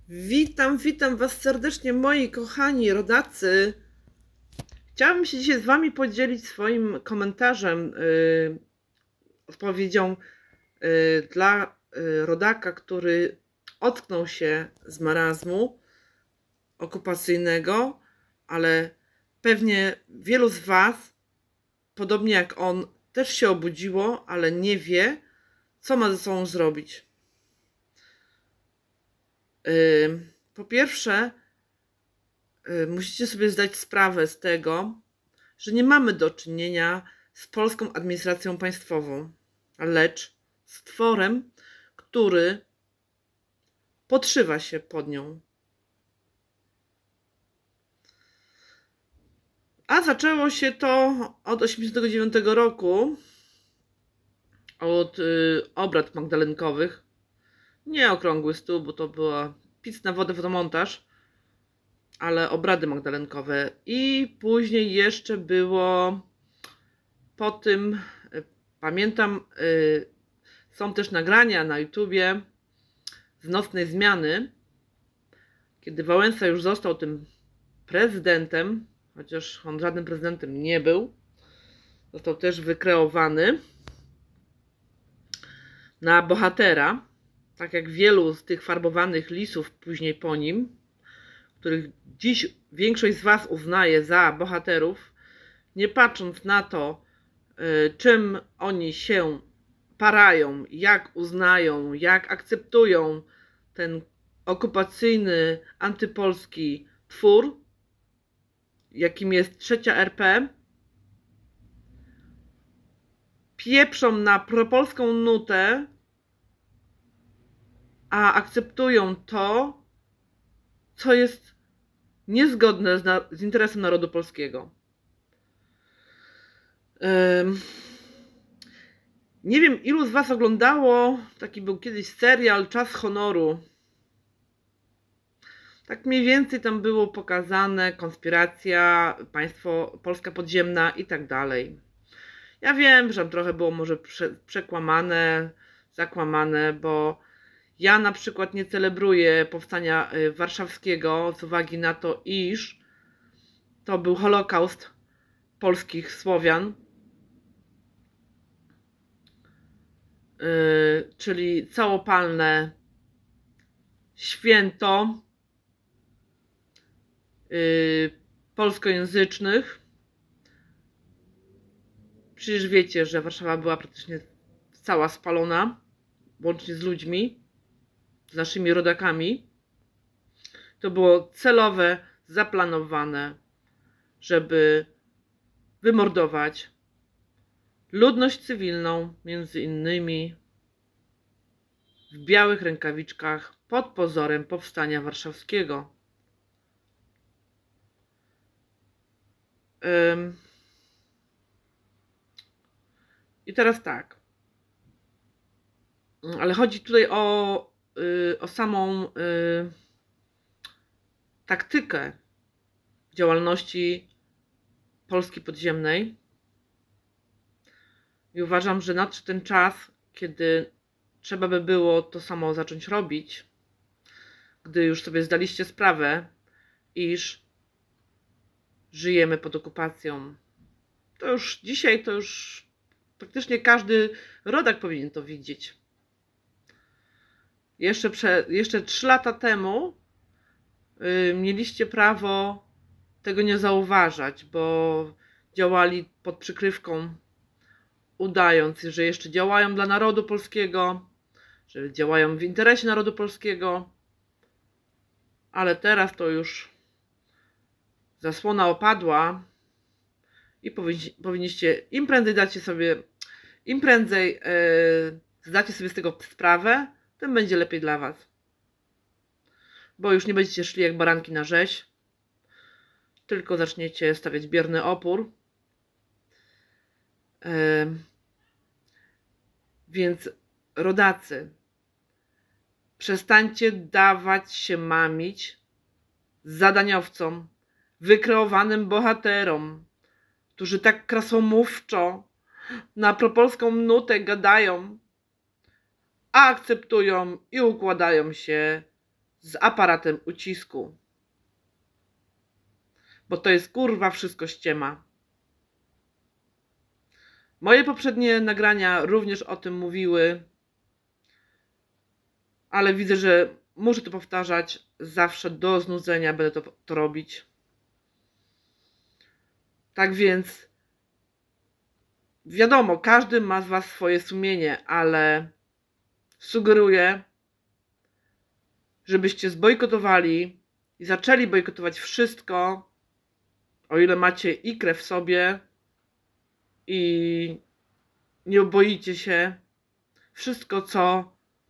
Witam Was serdecznie, moi kochani rodacy. Chciałabym się dzisiaj z Wami podzielić swoim komentarzem, odpowiedzią dla rodaka, który ocknął się z marazmu okupacyjnego, ale pewnie wielu z Was, podobnie jak on, też się obudziło, ale nie wie, co ma ze sobą zrobić. Po pierwsze, musicie sobie zdać sprawę z tego, że nie mamy do czynienia z polską administracją państwową, lecz z tworem, który podszywa się pod nią. A zaczęło się to od 1989 roku, od obrad magdalenkowych. Nie okrągły stół, bo to była pic na wodę, fotomontaż, ale obrady magdalenkowe. I później jeszcze było po tym, pamiętam, są też nagrania na YouTubie z nocnej zmiany, kiedy Wałęsa już został tym prezydentem, chociaż on żadnym prezydentem nie był. Został też wykreowany na bohatera, tak jak wielu z tych farbowanych lisów później po nim, których dziś większość z Was uznaje za bohaterów, nie patrząc na to, czym oni się parają, jak uznają, jak akceptują ten okupacyjny, antypolski twór, jakim jest trzecia RP, pieprzą na propolską nutę, a akceptują to, co jest niezgodne z interesem narodu polskiego. Nie wiem, ilu z Was oglądało, taki był kiedyś serial Czas Honoru. Tak mniej więcej tam było pokazane konspiracja, państwo, Polska podziemna i tak dalej. Ja wiem, że tam trochę było może przekłamane, zakłamane, bo ja na przykład nie celebruję powstania warszawskiego z uwagi na to, iż to był Holokaust polskich Słowian, czyli całopalne święto polskojęzycznych. Przecież wiecie, że Warszawa była praktycznie cała spalona, łącznie z ludźmi, z naszymi rodakami. To było celowe, zaplanowane, żeby wymordować ludność cywilną, między innymi w białych rękawiczkach pod pozorem powstania warszawskiego. I teraz tak. Ale chodzi tutaj o samą taktykę działalności Polski podziemnej. I uważam, że nadszedł ten czas, kiedy trzeba by było to samo zacząć robić, gdy już sobie zdaliście sprawę, iż żyjemy pod okupacją. To już dzisiaj, to już praktycznie każdy rodak powinien to widzieć. Jeszcze 3 lata temu mieliście prawo tego nie zauważać, bo działali pod przykrywką, udając, że jeszcze działają dla narodu polskiego, że działają w interesie narodu polskiego, ale teraz to już zasłona opadła i powinniście im prędzej zdacie sobie z tego sprawę, tym będzie lepiej dla Was. Bo już nie będziecie szli jak baranki na rzeź, tylko zaczniecie stawiać bierny opór. Więc rodacy, przestańcie dawać się mamić zadaniowcom, wykreowanym bohaterom, którzy tak krasomówczo na propolską nutę gadają, a akceptują i układają się z aparatem ucisku. Bo to jest kurwa wszystko ściema. Moje poprzednie nagrania również o tym mówiły, ale widzę, że muszę to powtarzać zawsze do znudzenia, będę to robić. Tak więc wiadomo, każdy ma z was swoje sumienie, ale sugeruję, żebyście zbojkotowali i zaczęli bojkotować wszystko, o ile macie ikrę w sobie i nie boicie się, wszystko co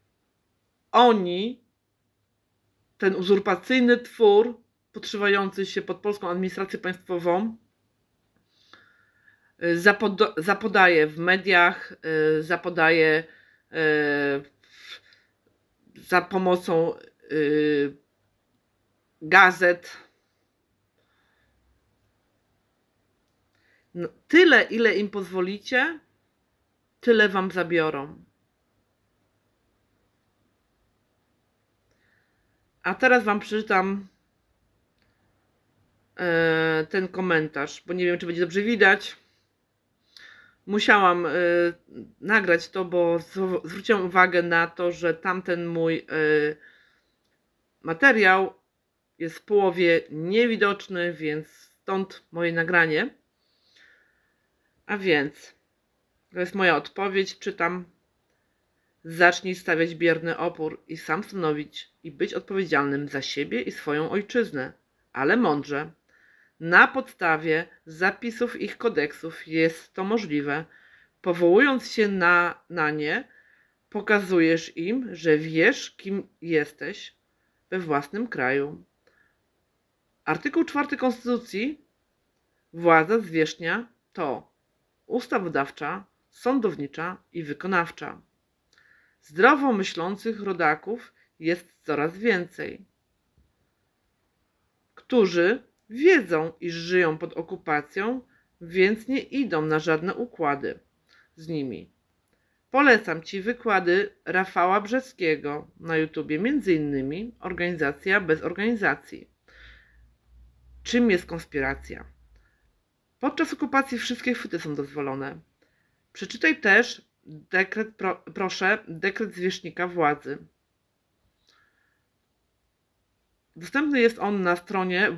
oni, ten uzurpacyjny twór podszywający się pod polską administrację państwową, zapodaje w mediach, zapodaje za pomocą gazet. No, tyle, ile im pozwolicie, tyle wam zabiorą. A teraz wam przeczytam ten komentarz, bo nie wiem, czy będzie dobrze widać. Musiałam nagrać to, bo zwróciłam uwagę na to, że tamten mój materiał jest w połowie niewidoczny, więc stąd moje nagranie. A więc, to jest moja odpowiedź, czytam. Zacznij stawiać bierny opór i sam stanowić i być odpowiedzialnym za siebie i swoją ojczyznę, ale mądrze. Na podstawie zapisów ich kodeksów jest to możliwe. Powołując się na nie, pokazujesz im, że wiesz, kim jesteś we własnym kraju. Artykuł 4 Konstytucji. Władza zwierzchnia to ustawodawcza, sądownicza i wykonawcza. Zdrowo myślących rodaków jest coraz więcej, którzy wiedzą, iż żyją pod okupacją, więc nie idą na żadne układy z nimi. Polecam Ci wykłady Rafała Brzeskiego na YouTubie, m.in. Organizacja bez organizacji. Czym jest konspiracja? Podczas okupacji wszystkie chwyty są dozwolone. Przeczytaj też dekret zwierzchnika władzy. Dostępny jest on na stronie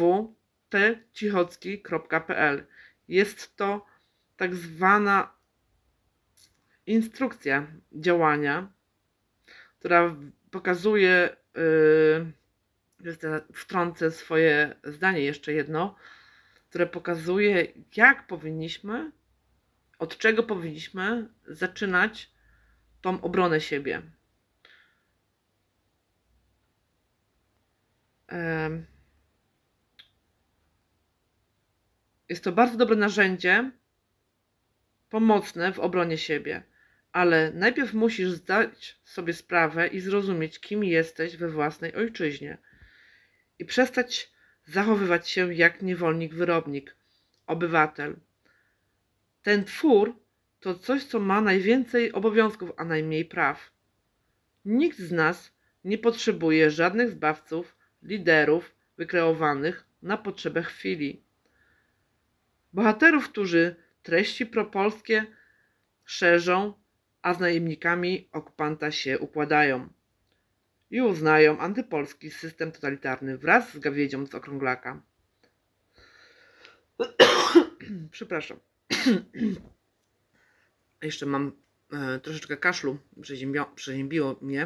www.tcichocki.pl. Jest to tak zwana instrukcja działania, która pokazuje, wtrącę swoje zdanie jeszcze jedno, które pokazuje, jak powinniśmy, od czego powinniśmy zaczynać tą obronę siebie. Jest to bardzo dobre narzędzie, pomocne w obronie siebie, ale najpierw musisz zdać sobie sprawę i zrozumieć, kim jesteś we własnej ojczyźnie i przestać zachowywać się jak niewolnik, wyrobnik, obywatel. Ten twór to coś, co ma najwięcej obowiązków, a najmniej praw. Nikt z nas nie potrzebuje żadnych zbawców, liderów wykreowanych na potrzebę chwili. Bohaterów, którzy treści propolskie szerzą, a z najemnikami okupanta się układają i uznają antypolski system totalitarny wraz z gawiedzią z okrąglaka. Przepraszam. Jeszcze mam troszeczkę kaszlu, przeziębiło mnie.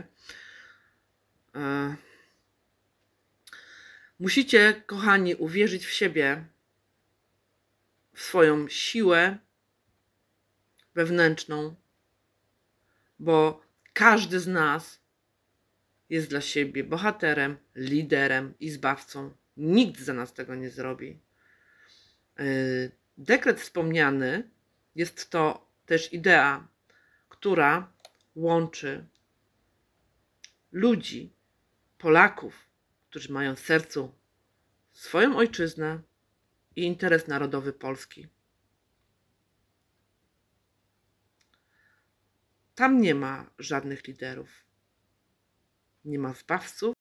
Musicie, kochani, uwierzyć w siebie, w swoją siłę wewnętrzną, bo każdy z nas jest dla siebie bohaterem, liderem i zbawcą. Nikt za nas tego nie zrobi. Dekret wspomniany jest to też idea, która łączy ludzi, Polaków, którzy mają w sercu swoją ojczyznę i interes narodowy Polski. Tam nie ma żadnych liderów, nie ma zbawców,